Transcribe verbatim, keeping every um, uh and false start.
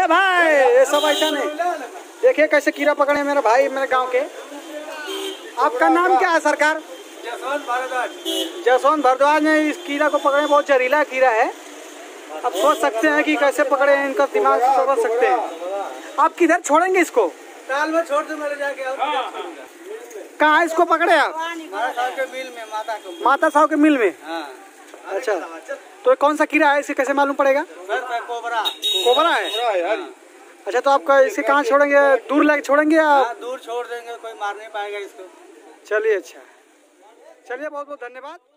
ए भाई ये सब ऐसा नहीं। देखिए कैसे कीड़ा पकड़े मेरे भाई मेरे गांव के। आपका नाम क्या है सरकार? जसवंत भारद्वाज। जसवंत भारद्वाज ने इस कीड़ा को पकड़े, बहुत जहरीला कीड़ा है। आप सोच सकते हैं कि कैसे पकड़े, इनका दिमाग समझ सकते हैं। आप किधर छोड़ेंगे इसको? ताल में छोड़ दो मेरे जाके। कहाँ इसको पकड़े आप? माता साहब के मिल में। माता को माता साहब के मिल में। हाँ। अच्छा, तो कौन सा कीड़ा है, इसे कैसे मालूम पड़ेगा? Sir cobra. कोबरा है। अच्छा, तो आप इसे कहाँ छोड़ेंगे? दूर लेके छोड़ेंगे या? हाँ, दूर छोड़ देंगे, कोई मार नहीं पाएगा इसको। चलिए, अच्छा चलिए, बहुत बहुत धन्यवाद।